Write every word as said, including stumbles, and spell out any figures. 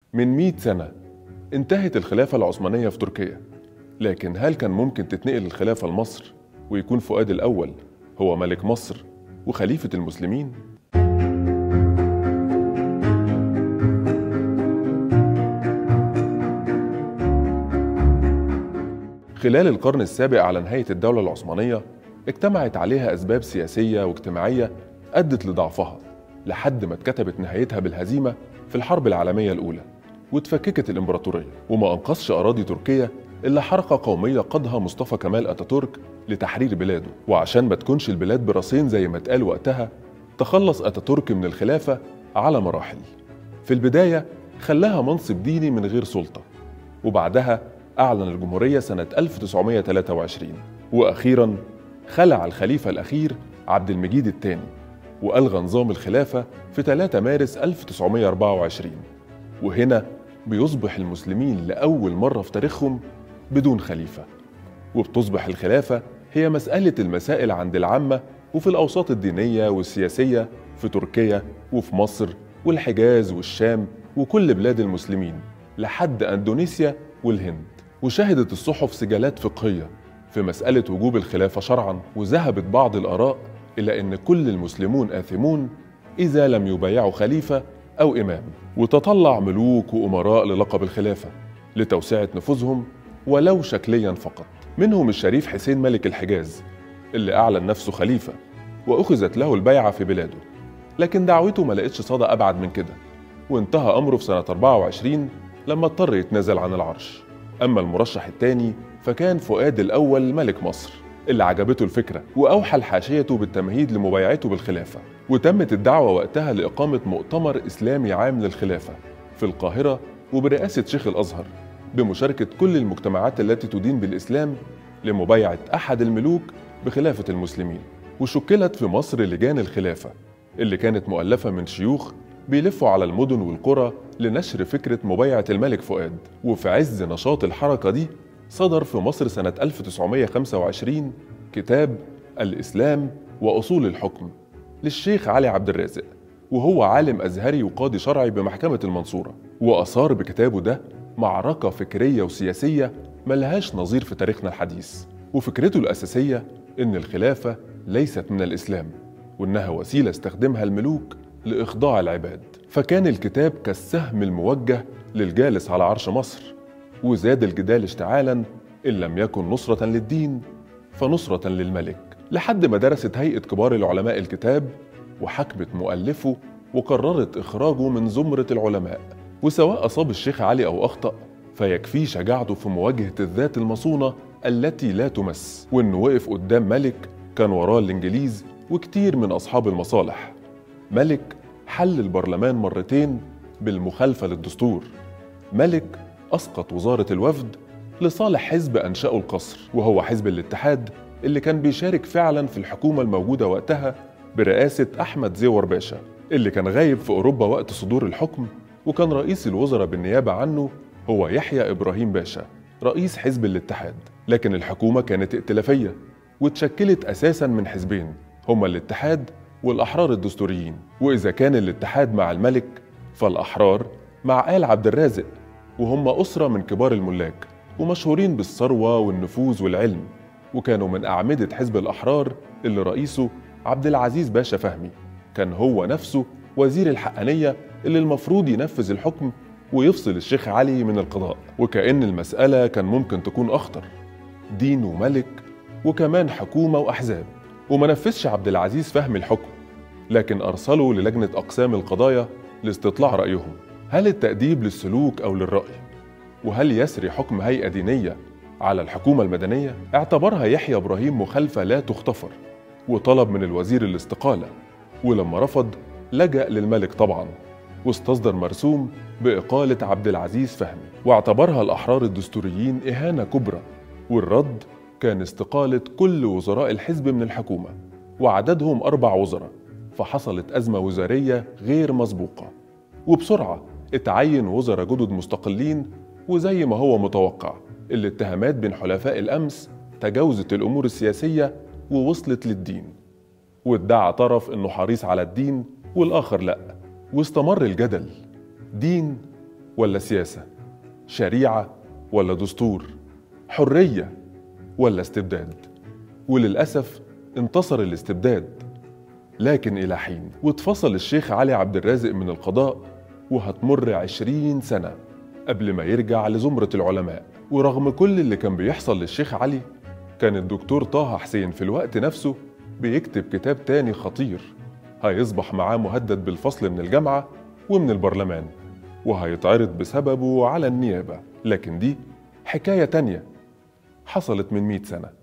من مئة سنة انتهت الخلافة العثمانية في تركيا، لكن هل كان ممكن تتنقل الخلافة لمصر ويكون فؤاد الأول هو ملك مصر وخليفة المسلمين؟ خلال القرن السابع على نهاية الدولة العثمانية اجتمعت عليها أسباب سياسية واجتماعية أدت لضعفها لحد ما اتكتبت نهايتها بالهزيمة في الحرب العالمية الأولى واتفككت الإمبراطورية. وما أنقذش أراضي تركيا إلا حركة قومية قادها مصطفى كمال أتاتورك لتحرير بلاده. وعشان ما تكونش البلاد براسين زي ما اتقال وقتها، تخلص أتاتورك من الخلافة على مراحل. في البداية خلاها منصب ديني من غير سلطة، وبعدها أعلن الجمهورية سنة ألف وتسعمائة وثلاثة وعشرين، وأخيراً خلع الخليفة الأخير عبد المجيد الثاني وألغى نظام الخلافة في ثلاثة مارس ألف وتسعمائة وأربعة وعشرين. وهنا بيصبح المسلمين لأول مرة في تاريخهم بدون خليفة، وبتصبح الخلافة هي مسألة المسائل عند العامة وفي الأوساط الدينية والسياسية في تركيا وفي مصر والحجاز والشام وكل بلاد المسلمين لحد أندونيسيا والهند. وشهدت الصحف سجالات فقهية في مسألة وجوب الخلافة شرعاً، وذهبت بعض الآراء إلى أن كل المسلمون آثمون إذا لم يبايعوا خليفة أو إمام. وتطلع ملوك وأمراء للقب الخلافة لتوسعة نفوذهم ولو شكلياً فقط، منهم الشريف حسين ملك الحجاز اللي أعلن نفسه خليفة وأخذت له البيعة في بلاده، لكن دعوته ما لقتش صدى أبعد من كده، وانتهى أمره في سنة أربعة وعشرين لما اضطر يتنازل عن العرش. أما المرشح الثاني فكان فؤاد الأول ملك مصر اللي عجبته الفكرة وأوحى لحاشيته بالتمهيد لمبايعته بالخلافة. وتمت الدعوة وقتها لإقامة مؤتمر إسلامي عام للخلافة في القاهرة وبرئاسة شيخ الأزهر بمشاركة كل المجتمعات التي تدين بالإسلام لمبايعة أحد الملوك بخلافة المسلمين. وشكلت في مصر لجان الخلافة اللي كانت مؤلفة من شيوخ بيلفوا على المدن والقرى لنشر فكرة مبايعة الملك فؤاد. وفي عز نشاط الحركة دي صدر في مصر سنة ألف وتسعمائة وخمسة وعشرين كتاب الإسلام وأصول الحكم للشيخ علي عبد الرازق، وهو عالم أزهري وقاضي شرعي بمحكمة المنصورة. وأثار بكتابه ده معركة فكرية وسياسية ملهاش نظير في تاريخنا الحديث. وفكرته الأساسية إن الخلافة ليست من الإسلام، وإنها وسيلة استخدمها الملوك لإخضاع العباد. فكان الكتاب كالسهم الموجه للجالس على عرش مصر، وزاد الجدال اشتعالاً إن لم يكن نصرة للدين فنصرة للملك، لحد ما درست هيئة كبار العلماء الكتاب وحكمت مؤلفه وقررت إخراجه من زمرة العلماء. وسواء أصاب الشيخ علي أو أخطأ فيكفي شجاعته في مواجهة الذات المصونة التي لا تمس، وإنه وقف قدام ملك كان وراه الإنجليز وكتير من أصحاب المصالح، ملك حل البرلمان مرتين بالمخالفة للدستور، ملك أسقط وزارة الوفد لصالح حزب أنشأه القصر وهو حزب الاتحاد اللي كان بيشارك فعلا في الحكومة الموجودة وقتها برئاسة أحمد زيور باشا اللي كان غايب في أوروبا وقت صدور الحكم، وكان رئيس الوزراء بالنيابة عنه هو يحيى إبراهيم باشا رئيس حزب الاتحاد. لكن الحكومة كانت ائتلافية وتشكلت أساسا من حزبين هما الاتحاد والأحرار الدستوريين، وإذا كان الاتحاد مع الملك فالأحرار مع آل عبد الرازق، وهم أسرة من كبار الملاك ومشهورين بالثروة والنفوذ والعلم، وكانوا من أعمدة حزب الأحرار اللي رئيسه عبد العزيز باشا فهمي كان هو نفسه وزير الحقانية اللي المفروض ينفذ الحكم ويفصل الشيخ علي من القضاء. وكأن المسألة كان ممكن تكون أخطر، دين وملك وكمان حكومة وأحزاب. وما نفذش عبد العزيز فهمي الحكم، لكن أرسله للجنة أقسام القضايا لاستطلاع رأيهم هل التأديب للسلوك أو للرأي، وهل يسري حكم هيئة دينية على الحكومة المدنية. اعتبرها يحيى إبراهيم مخالفة لا تغتفر وطلب من الوزير الاستقالة، ولما رفض لجأ للملك طبعا واستصدر مرسوم بإقالة عبد العزيز فهمي. واعتبرها الأحرار الدستوريين إهانة كبرى، والرد كان استقالة كل وزراء الحزب من الحكومة وعددهم أربع وزراء. فحصلت أزمة وزارية غير مسبوقة، وبسرعة اتعين وزراء جدد مستقلين، وزي ما هو متوقع الاتهامات بين حلفاء الأمس تجاوزت الأمور السياسية ووصلت للدين، وادعى طرف إنه حريص على الدين والآخر لأ، واستمر الجدل دين ولا سياسة؟ شريعة ولا دستور؟ حرية ولا استبداد؟ وللأسف انتصر الاستبداد، لكن إلى حين. واتفصل الشيخ علي عبد الرازق من القضاء، وهتمر عشرين سنة قبل ما يرجع لزمرة العلماء. ورغم كل اللي كان بيحصل للشيخ علي، كان الدكتور طه حسين في الوقت نفسه بيكتب كتاب تاني خطير هيصبح معاه مهدد بالفصل من الجامعة ومن البرلمان، وهيتعرض بسببه على النيابة. لكن دي حكاية تانية حصلت من مئة سنة.